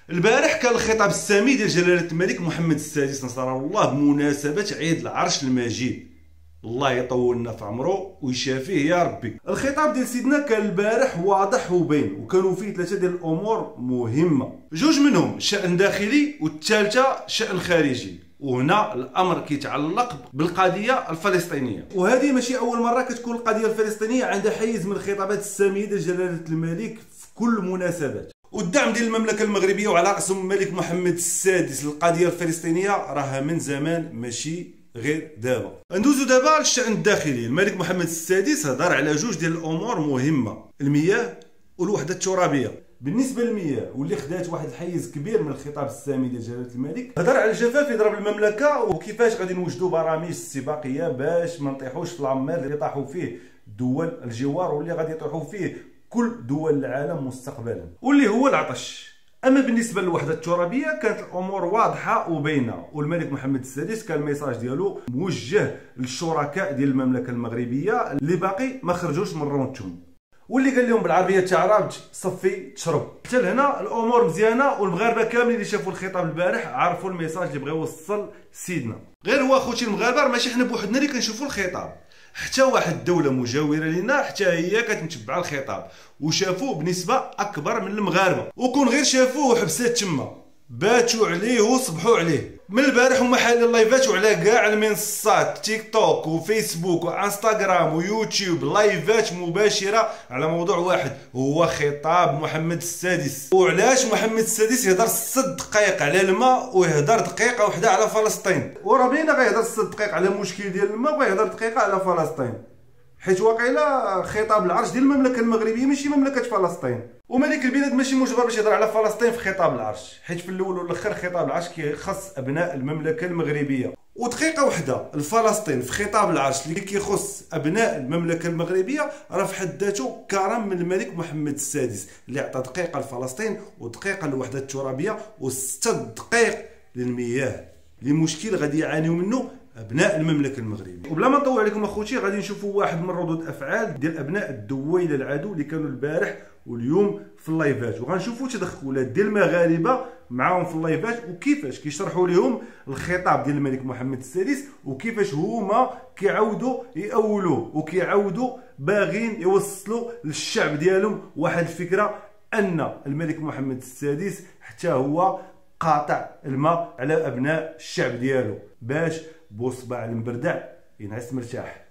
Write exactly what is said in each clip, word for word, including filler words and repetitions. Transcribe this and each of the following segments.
البارح كان الخطاب السامي ديال جلالة الملك محمد السادس نصره الله بمناسبة عيد العرش المجيد. الله يطولنا في عمره ويشافيه يا ربي. الخطاب ديال سيدنا كان البارح واضح وبين، وكانوا فيه ثلاثه ديال الامور مهمه، جوج منهم شأن داخلي والثالثه شأن خارجي، وهنا الامر كيتعلق بالقضيه الفلسطينيه. وهذه ماشي اول مره كتكون القضيه الفلسطينيه عندها حيز من الخطابات الساميه ديال جلاله الملك في كل المناسبات. والدعم ديال المملكه المغربيه وعلى راسهم الملك محمد السادس للقضيه الفلسطينيه راها من زمان ماشي غير دابا. ندوزو دابا للشأن الداخلي. الملك محمد السادس هضر على جوج ديال الامور مهمه، المياه والوحده الترابيه. بالنسبه للمياه واللي خدات واحد الحيز كبير من الخطاب السامي ديال جلاله الملك، هضر على الجفاف يضرب المملكه وكيفاش غادي نوجدوا برامج استباقيه باش ما نطيحوش في العمار اللي طاحوا فيه دول الجوار واللي غادي يطيحوا فيه كل دول العالم مستقبلا، واللي هو العطش. اما بالنسبه للوحده الترابيه كانت الامور واضحه وبينه، والملك محمد السادس كان الميساج ديالو موجه للشركاء ديال المملكه المغربيه اللي باقي ما خرجوش من رونتهم، واللي قال لهم بالعربيه تاع رابج صفي تشرب. حتى لهنا الامور مزيانه، والمغاربه كاملين اللي شافوا الخطاب البارح عرفوا الميساج اللي بغى يوصل سيدنا. غير هو اخوتي المغاربه ماشي حنا بوحدنا اللي كنشوفوا الخطاب، حتى واحد الدوله مجاوره لنا حتى هي كتمتبع الخطاب وشافوه بنسبه اكبر من المغاربه، وكون غير شافوه وحبسات تما باتوا عليه وصبحوا عليه. من البارح هما حالين اللايفات وعلى كاع المنصات، تيك توك وفيسبوك وانستغرام ويوتيوب، لايفات مباشره على موضوع واحد هو خطاب محمد السادس. وعلاش محمد السادس يهضر ست دقائق على الماء ويهضر دقيقه واحده على فلسطين، وراه باينه غيهضر ست دقائق على المشكل ديال الماء وغيهضر دقيقه على فلسطين، حيت واقيلا خطاب العرش ديال المملكه المغربيه ماشي مملكه فلسطين. وملك البلاد ماشي مجبر باش يهضر على فلسطين في خطاب العرش، حيت في الاول والاخر خطاب العرش كيخص ابناء المملكه المغربيه. ودقيقه واحده لفلسطين في خطاب العرش اللي كيخص ابناء المملكه المغربيه راه في حد ذاته كرم من الملك محمد السادس اللي عطى دقيقه لفلسطين ودقيقه للوحده الترابيه وست دقائق للمياه، لمشكل غادي يعانيو منه ابناء المملكه المغربيه. وبلا ما نطول عليكم اخوتي غادي نشوفوا واحد من ردود الافعال ديال ابناء الدويله العدو اللي كانوا البارح واليوم في اللايفات، وغنشوفوا تدخلات ديال المغاربه معاهم في اللايفات وكيفاش كيشرحوا لهم الخطاب ديال الملك محمد السادس وكيفاش هما كيعاودوا يأولوه وكيعاودوا باغين يوصلوا للشعب ديالهم واحد الفكره ان الملك محمد السادس حتى هو قاطع الماء على ابناء الشعب ديالو باش بوصبع المبردع ينعس مرتاح.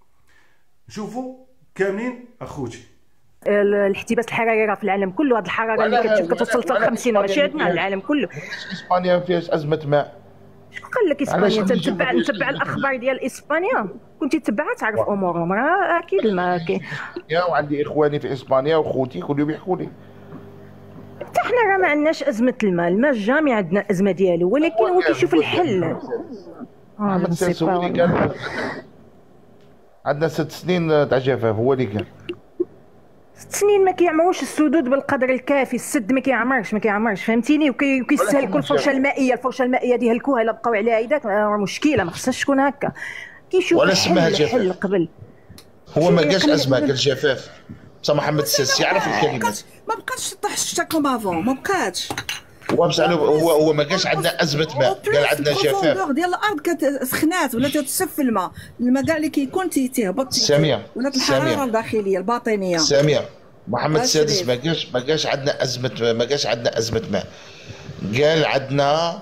نشوفوا كاملين اخوتي. الاحتباس الحراري راه في العالم كله، هذه الحراره اللي كتوصل حتى ل خمسين ماشي عندنا العالم كله. اسبانيا فيها ازمه ماء. شكون قال لك اسبانيا؟ تتبع نتبع الاخبار ديال اسبانيا، كنتي تتبعها تعرف امورهم، راه اكيد الماء كاين. وعندي اخواني في اسبانيا وخوتي كل يوم يحكوا لي. حتى حنا راه ما عندناش ازمه الماء، الماء جامي عندنا ازمه ديالو، ولكن هو كيشوف الحل. اه ما عندنا ست سنين تاع جفاف، هو اللي قال ست سنين ما كيعمروش السدود بالقدر الكافي، السد ما كيعمرش ما كيعمرش فهمتيني، وكيستهلكوا الفرشه المائيه، الفرشه المائيه ديال الكوها الا بقاو عليها هيداك راه مشكله، ما خصهاش تكون هكا. كيشوف ولا سماها الحل قبل. هو ما قالش ازمه، قال جفاف. بصح محمد السادس يعرف الكلمات، ما بقاش طاح الشتا كوم افون، ما بقاتش. هو بصح هو هو ما قالش عندنا ازمه ماء، قال عندنا جفاف. ديال الارض كتسخنات ولا تتسف الماء، الماء كاع اللي كيكون تيهبط ساميه ولات الحراره الداخليه الباطنيه. ساميه محمد السادس ما قالش ما قالش عندنا ازمه ما قالش عندنا ازمه ماء، قال عندنا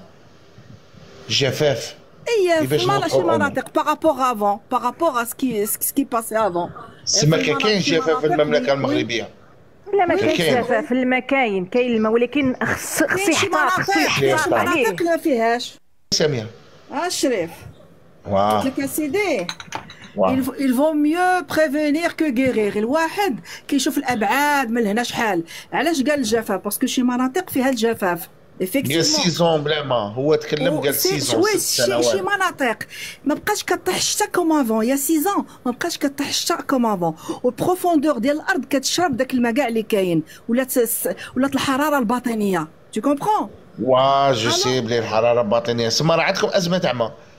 جفاف. اي في شي مناطق بارابور افون بارابور سكي سكي باسي افون. سما كاين جفاف في المملكه المغربيه. لا ما كاينش جفاف، الماء كاين كاين الماء، ولكن خص خص يحتاط خص يحتاط عليه. مناطق ما فيهاش. ساميه اه الشريف واه قلت لك اسيدي il vaut mieux prévenir que guérir. الواحد كيشوف الابعاد من هنا شحال. علاش قال الجفاف؟ باسكو شي مناطق فيها الجفاف قال سيزون بلا ما، هو تكلم قال سيزون ست سنوات. شي مناطق ما بقاش كطيح الشتا كوم افون، يا سيزون ما بقاش كطيح الشتا كوم افون، والبروفوندور ديال الارض كتشرب داك الماء كاع اللي كاين، ولات ولات الحراره الباطنيه. tu comprends؟ وا جو سي بلي الحراره الباطنيه. سما راه عندكم ازمه تاع ماء،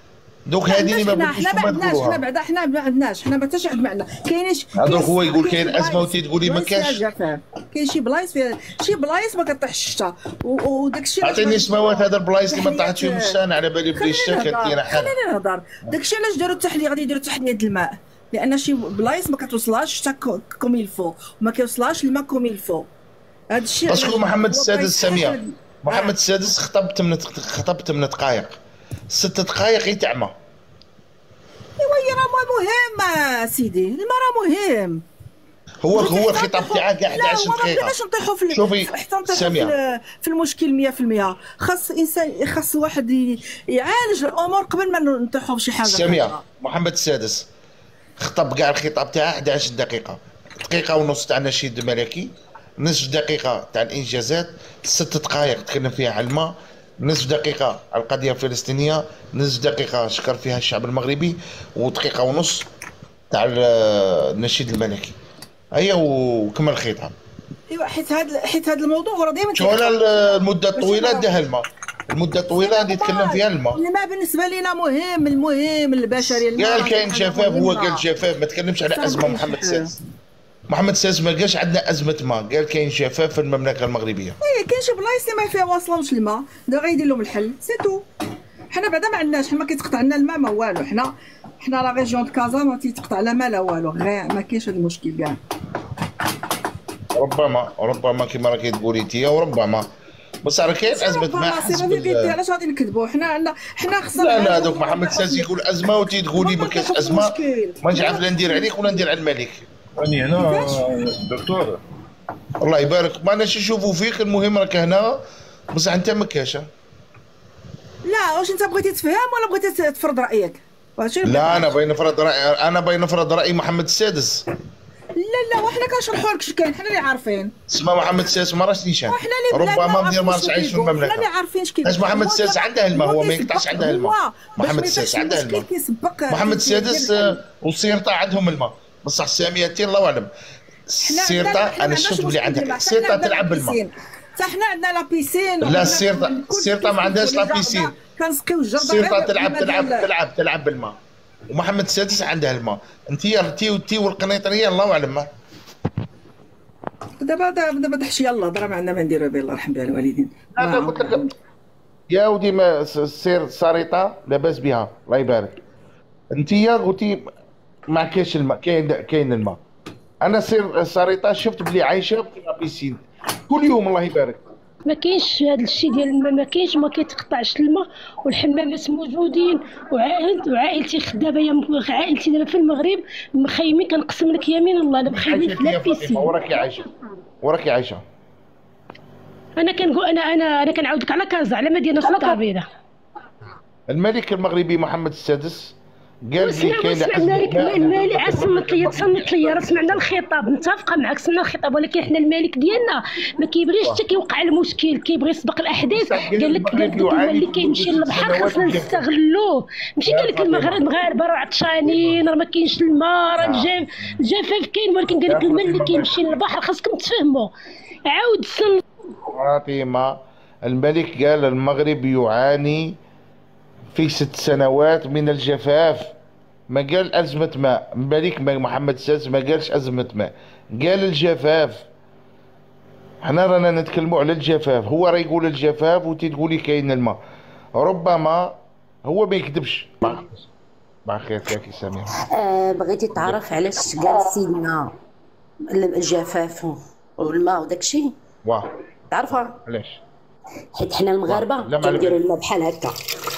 دوك هادي اللي ما حنا ما عندناش، حنا بعدا حنا ما عندناش، حنا ما حتى شي واحد ما عندنا. كاينش هذوك هو يقول كاين ازمه وانت تقولي ما كاينش. كاين شي بلايص فيها شي بلايص ما كطيحش الشتا وداك الشيء. عطيني اسماوات هذا البلايص اللي ما طاحتش فيهم الشتا. انا على بالي بلي الشتا كانت كاينه حاله. خليني نهضر. داك الشيء علاش داروا التحليه، غادي يديروا تحليه الماء لان شي بلايص ما كتوصلهاش الشتا كوم يلفو وما كيوصلهاش الماء كوم يلفو. هذا الشيء باسكو محمد السادس ساميه محمد السادس خطب ثمان خطب ثمان دقائق ست دقائق يتعمى. ايوا راه مهم سيدي، الماء راه مهم. هو هو الخطاب تاعه كاع احد عشر دقيقه. لا باش نطيحوا في شوفي حتى نطيحوا في, في المشكل مية في المية. خاص انسان خاص واحد يعالج الامور قبل ما نطيحوا في شي حاجه. ساميه محمد السادس خطب كاع الخطاب تاعه احد عشر دقيقه، دقيقه ونص تاع نشيد ملكي، نصف دقيقه تاع الانجازات، ست دقائق تكلم فيها على الماء، نصف دقيقة على القضية الفلسطينية، نصف دقيقة شكر فيها الشعب المغربي، ودقيقة ونص تاع النشيد الملكي. هيا وكمل الخطاب. ايوا حيت هذا حيت هذا الموضوع راه دائما شو المدة الطويلة داها الماء، المدة الطويلة غادي يتكلم فيها الماء. الماء بالنسبة لنا مهم، المهم البشري. قال كاين جفاف، هو قال جفاف، ما تكلمش على أزمة محمد السادس. محمد السادس ما قالش عندنا أزمة ماء، قال كاين جفاف في المملكة المغربية. اي كاين شي بلايص اللي ما فيها واصلهمش الماء، دا غيدير لهم الحل، سي تو. حنا بعدا ما عندناش، حنا ما كيتقطع لنا الماء ما والو، حنا حنا لا ريجيون د كازا ما تيتقطع لا ماء لا والو، غير ما كاينش هذا المشكل كاع. ربما ربما كيما راكي تقولي انتيا، وربما بصح راه كاين أزمة ماء حسب. علاش غادي نكذبوا؟ حنا عندنا حنا خصنا. لا لا دوك محمد السادس يقول أزمة وانتي تقولي ما كاينش أزمة، ما نعرف لا ندير عليك ولا ندير على الملك. راني هنا دكتور. الله يبارك، ما ناش نشوفوا فيك، المهم راك هنا بصح انت ما كاش. لا واش انت بغيتي تفهم ولا بغيتي تفرض رايك؟ لا انا باغي نفرض رايي، انا باغي نفرض راي محمد السادس. لا لا وحنا كنشرحوا لك اش كاين، حنا اللي عارفين. اسمع محمد السادس ما راهش نيشان، ربما مدير ما راهش عايش في المملكه. حنا اللي عارفين اش كاين. اش محمد السادس عنده الماء، هو ما يقطعش عنده الماء. محمد السادس عنده الماء. محمد السادس والسيرطه عندهم الماء، بصح السامياتي الله اعلم. السيرطه انا شفت بلي عندها السيرطه تلعب بالماء. حتى حنا عندنا لا بيسين. لا السيرطه السيرطه ما عندهاش لا بيسين. كنسقيو الجرده. السيرطه تلعب تلعب تلعب تلعب بالماء، ومحمد السادس عنده الماء. انتي رتي وتي والقنيطريه الله اعلم. دابا دابا دحشي يلاه راه ما عندنا ما نديرو به، الله يرحم بها الوالدين. انا قلت لك يا ودي ما السير ساريطه لاباس بها الله يبارك. انتي قلتي ما كاينش الماء، كاين كاين الماء. انا سير ساريطه شفت بلي عايشه في لابيسين كل يوم الله يبارك. ما كاينش هذا الشيء ديال الماء، ما كاينش، ما كيتقطعش الماء، والحمامات موجودين، وعائلتي وعائلتي خدابه يا عائلتي دابا في المغرب مخيمين، كنقسم لك يمين الله انا مخيمين في لابيسين. وراكي عايشه وراكي عايشه. انا كنقول انا انا انا كنعاود لك على كازا، على مدينه سلطه بيضاء. الملك المغربي محمد السادس قال لي كاين الملك الملك صنت لي تصنت لي راه سمعنا الخطاب، متفقه معك سمعنا الخطاب، ولكن حنا الملك ديالنا ما كيبغيش حتى كيوقع المشكل، كيبغي يسبق الاحداث. قال لك قال لك الملك كيمشي للبحر خاصنا نستغلوه، ماشي قال لك المغاربه راه عطشانين راه ما كاينش الماء راه الجاف الجفاف كاين، ولكن قال لك الملك كيمشي للبحر خاصكم تفهموا. عاود سن فاطمه الملك قال المغرب يعاني في ست سنوات من الجفاف، ما قال أزمة ماء. الملك محمد السادس ما قالش أزمة ماء، قال الجفاف. حنا رانا نتكلموا على الجفاف، هو راه يقول الجفاف وانتي تقولي كاين الماء. ربما هو ما يكذبش. مع خير ياكي سمير. آه بغيتي تعرف علاش قال سيدنا الجفاف والماء وداك الشيء؟ واه تعرفها؟ علاش؟ حيت حنا المغاربه كنديروا الماء بحال هكا،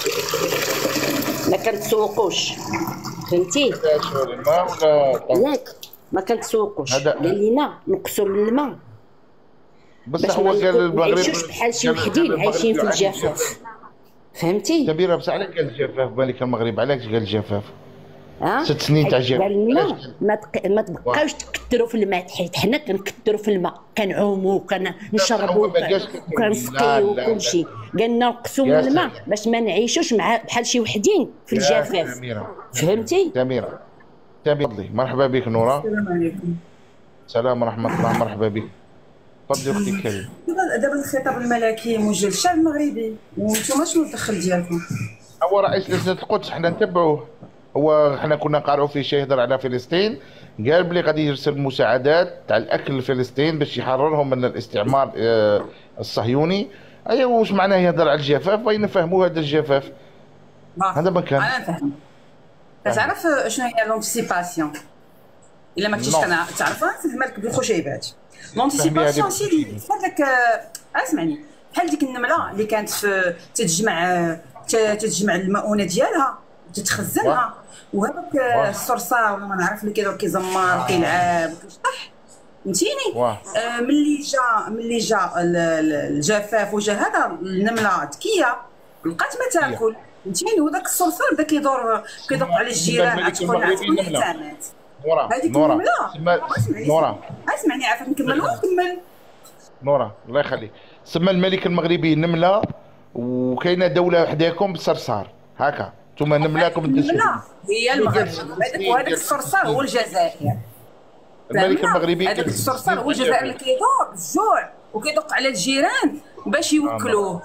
ما كنتسوقوش، فهمتي؟ ياك ما كنتسوقوش، قال لينا نقصوا من الماء بصح هو قال المغرب ماشي بحال شي وحدين عايشين في الجفاف، فهمتي؟ كبيره بصح علاش قال الجفاف ملك المغرب؟ علاش قال الجفاف؟ ها؟ ست سنين تاع جفاف. قال لنا ما تق... ما تبقاوش تكثروا في الماء، حيت حنا كنكثروا في الماء، كنعوموا وكنشربوا وكنسقيو وكلشي. قال لنا نقصوا من الماء باش ما نعيشوش مع بحال شي وحدين في الجفاف، فهمتي؟ سميره تفضلي. مرحبا بك نوره. السلام عليكم. السلام ورحمه الله. مرحبا بك، تفضلي اختي الكريمه. دابا الخطاب الملكي موجه للشعب المغربي، وانتم شنو الدخل ديالكم؟ هو رئيس لجنه القدس حنا نتبعوه، هو حنا كنا نقارعوا فيه شي يهضر على فلسطين، قال بلي غادي يرسل مساعدات تاع الاكل لفلسطين باش يحررهم من الاستعمار آه الصهيوني. ايوا واش معناه يهضر على الجفاف؟ بغينا نفهموا هذا الجفاف. هذا ما كان. انا نفهم. كتعرف شنو هي لونتيسيباسيون؟ الا ما كنتيش تعرفها فهمها لك بالخشيبات. لونتيسيباسيون سيدي هذاك اسمعني بحال ديك النمله اللي كانت في تتجمع تتجمع المؤونه ديالها وتتخزنها، وهذاك الصرصار ولا ما نعرف اللي كيدور كيزمر وكيلعب وكيشطح فهمتيني. آه ملي جا ملي جا الجفاف وجا هذا النمله ذكيه لقات ما تاكل فهمتيني، وذاك الصرصار بدا كيدور كيدق على الجيران تدخل احتمالات. نورا هذيك نورا النمله نورا اسمعني عافاك نكمل ونكمل. نورا الله يخليك. سمى الملك المغربي نمله، وكاينه دوله وحداكم بالصرصار هكا، نتوما نملاكم النمله هي المغرب، هذاك وهذاك الصرصار هو الجزائر. الملك المغربي هذاك الصرصار هو الجزائر اللي كيدور بالجوع وكيدق على الجيران باش يوكلوه.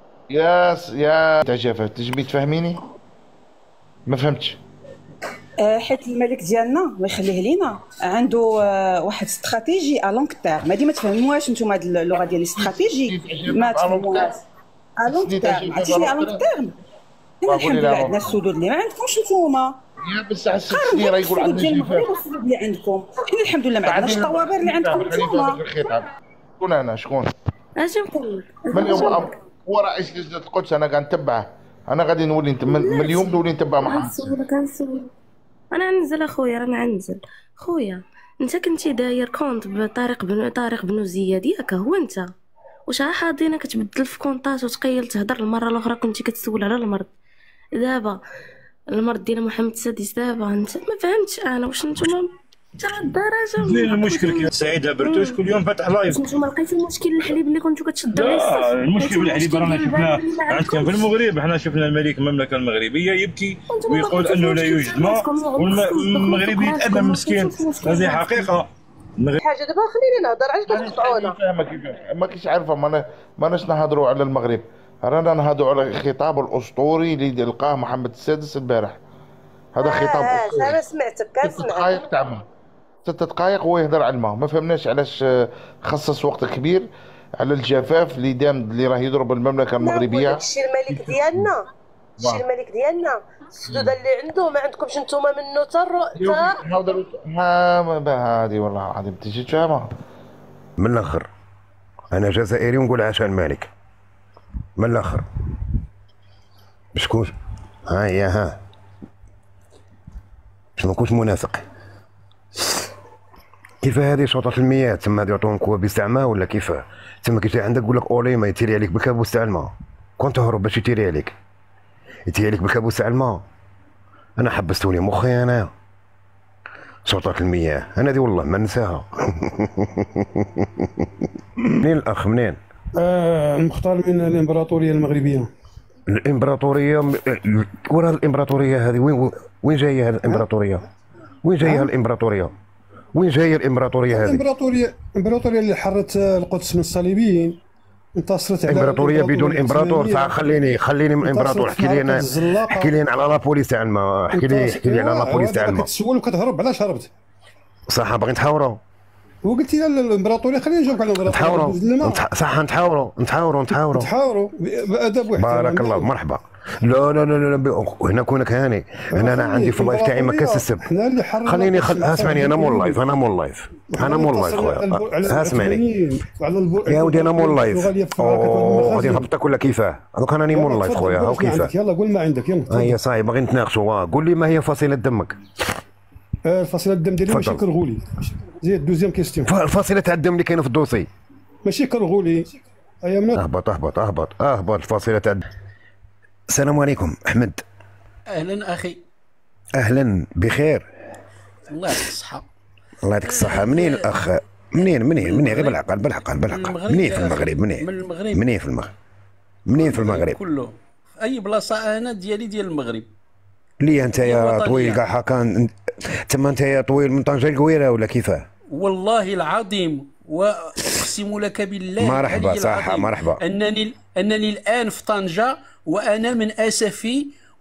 يا يا تجافة تجمي تفهميني؟ ما فهمتش. آه حيت الملك ديالنا الله يخليه لينا عنده آه واحد استراتيجي ا لونغ تيرم، هادي ما تفهموهاش نتوما هاد اللغه ديال الاستراتيجي ما تفهموهاش. ا لونغ تيرم عرفتي شنو ا لونغ تيرم؟ الحمد لله عندنا السدود اللي ما عندكمش نتوما. يا بصح ست سنين راه يقول عندنا الجفاف. السدود اللي عندكم حنا الحمد لله ما عندناش الطوابير اللي عندكم نتوما. شكون انا شكون؟ اش نقول لك؟ من اليوم هو رئيس لجنه القدس، انا قنتبعه، انا غادي نولي من اليوم نولي نتبع محمد. كنسولك كنسولك انا ننزل اخويا رانا ننزل. خويا انت كنتي داير كونت بطارق بن طارق بن زياد ياك هو انت؟ واش ها حاضينا كتبدل في كونطات وتقيل تهضر المره الاخرى كنتي كتسول على المرض، دابا المرض ديال محمد السادس دابا انت ما فهمتش انا واش نتوما تاع الدرجه. فين المشكل؟ سعيد برتوش كل يوم فاتح لايف. نتوما لقيتوا المشكل الحليب اللي كنتوا كتشدوا عليه؟ لا المشكل بالحليب رانا شفناه عندكم في المغرب، حنا شفنا الملك المملكه المغربيه يبكي ويقول انه لا يوجد ماء والمغرب يتألم مسكين. هذه حقيقه. حاجه دابا خلينا نهضر، علاش كتقطعونا؟ ما كيش عارفه ما ماناش نهضروا على المغرب، رانا نهضروا على الخطاب الاسطوري اللي لقاه محمد السادس البارح. هذا خطاب اه انا سمعتك كنسمع. ست دقائق تاع ما ست دقائق هو يهضر على الماء، ما فهمناش علاش خصص وقت كبير على الجفاف اللي دام اللي راه يضرب المملكه المغربيه. الشيء الملك ديالنا الشيء الملك ديالنا السدود اللي عنده ما عندكمش نتوما منه حتى ها هذه والله العظيم تجي تفهمها. من الاخر انا جزائري ونقول عشان الملك من الاخر بشكون ها يا ها باش ما نكونش منافق. كيف هذه شرطة المياه تما يعطون قوة باستعمال ولا كيف؟ تما كي عندك يقول لك اولي ما يتيري عليك بالكابوس تاع الماء، كون تهرب باش يتيري عليك يتيري عليك بالكابوس تاع الماء. انا حبستوني مخي انا شرطة المياه انا دي والله ما ننساها. منين الاخ منين؟ آه المختار من الامبراطورية المغربية. الامبراطورية ورا الامبراطورية هذه وين وين جاية هذه الامبراطورية؟ وين جاية الامبراطورية؟ وين جاية الامبراطورية هذه؟ الامبراطورية الامبراطورية اللي حرت القدس من الصليبيين، انتصرت على امبراطورية بدون امبراطور. صح خليني خليني من امبراطور، احكي لي انا احكي لي على لا بوليس تاع الماء، احكي لي احكي لي على لا بوليس تاع الماء. كتسول وكتهرب علاش هربت؟ صح باغي نتحاوروا. وقلت لي الامبراطوريه خلينا نجاوبك على الامبراطوريه. نتحاوروا صح نتحاوروا نتحاوروا نتحاوروا نتحاوروا بادب واحترام. بارك الله مرحبا. لا لا لا لا هنا كونك هاني هنا انا عندي في اللايف تاعي ما كاس السب. خليني خل... اسمعني انا مول لايف انا مول لايف انا مول لايف خويا اسمعني يا ودي انا مول لايف. اوه غادي نهبطك ولا كيفاه؟ دوك انا راني مول لايف خويا هاو كيفاه. يلا قول ما عندك يلا. هيا صاي باغي نتناقشوا. قول لي ما هي فصيله دمك؟ فصيله الدم ديالي ماشي كرغولي. زيد دوزيام كيستيون. الفصيله تاع الدم اللي كاينه في الدوسي ماشي كرغولي. هيا منات اهبط اهبط اهبط اهبط الفصيله تاع الدم. السلام عليكم احمد. اهلا اخي. اهلا بخير. الله يعطيك الصحه. الله يعطيك الصحه. منين الاخ؟ منين منين منين غير بالعقل بالعقل بالعقل. منين في المغرب؟ منين؟ من المغرب. منين في المغرب؟ منين في المغرب؟ كله في اي بلاصه انا ديالي ديال المغرب. ليه انت يا طويل كاع هكا تما انت يا طويل من طنجه القويره ولا كيفاه؟ والله العظيم واقسم لك بالله مرحبا صح مرحبا انني انني الان في طنجه وانا من اسفي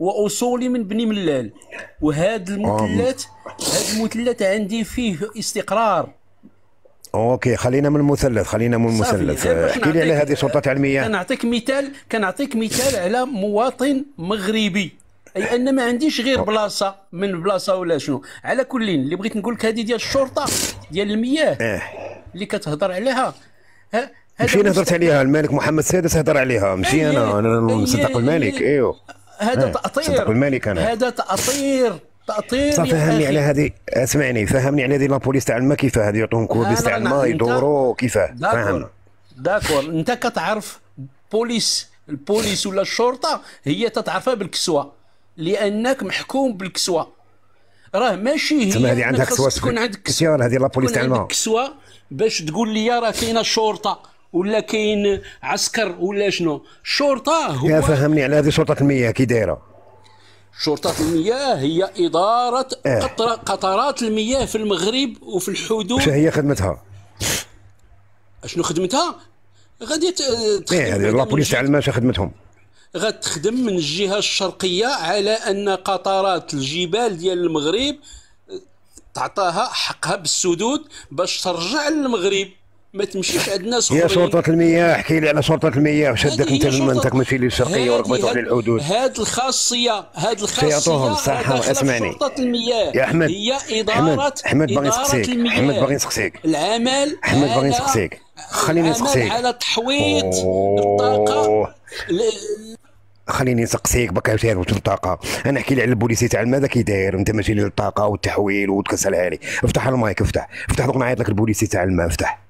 واصولي من بني ملال، وهاد المثلث هاد المثلث عندي فيه استقرار. اوكي خلينا من المثلث، خلينا من المثلث. احكي لي على هذه السلطه على المياه. كنعطيك مثال كنعطيك مثال على مواطن مغربي، اي ان ما عنديش غير بلاصه من بلاصه ولا شنو. على كل اللي بغيت نقول لك هذه ديال الشرطه ديال المياه اه. اللي كتهضر عليها، ماشي انا هضرت عليها، الملك محمد السادس هضر عليها، ماشي انا انا نصدق الملك. ايوه هذا تاطير، صدق الملك انا. هذا تاطير تاطير. صافي فهمني على هذه، اسمعني فهمني على هذه لابوليس تاع الماء كيفاه، هذه يعطوهم كوبيس تاع الماء يدوروا كيفاه. فاهم داكور. انت كتعرف بوليس، البوليس ولا الشرطه هي تتعرفها بالكسوه، لانك محكوم بالكسوه. راه ماشي هي تما هذه عندها كسوه تكون عندك كسوه، هذه لابوليس تاع الماء كسوه باش تقول لي راه كاينه شرطه ولا كاين عسكر ولا شنو. الشرطه هو يا فهمني على هذه شرطه المياه كي دايره. شرطه المياه هي اداره اه. قطر قطرات المياه في المغرب وفي الحدود. واش هي خدمتها؟ شنو خدمتها؟ غادي تخدم. ايه هذه لابوليس تاع الماء شنو خدمتهم؟ غتخدم من الجهه الشرقيه على ان قطرات الجبال ديال المغرب تعطاها حقها بالسدود باش ترجع للمغرب، ما تمشيش عند ناس يا شرطة المياه. احكي لي على شرطة المياه، واش هداك انت انت ماشي للشرقية وراك بغيت للحدود؟ هاد الخاصية هاد الخاصية سيعطوهم صحة. اسمعني شرطة المياه يا احمد، هي إدارة احمد باغي نسقسيك، احمد باغي نسقسيك العمل احمد باغي نسقسيك خليني نسقسيك على تحويط الطاقة. خليني نسقسيك بقى سير الطاقه. انا احكي لي على البوليسي تاع الماء كي داير، انت ماشي للطاقه والتحويل وتكسلها لي. افتح المايك، افتح افتح دوك نعيط لك البوليسي تاع الماء. افتح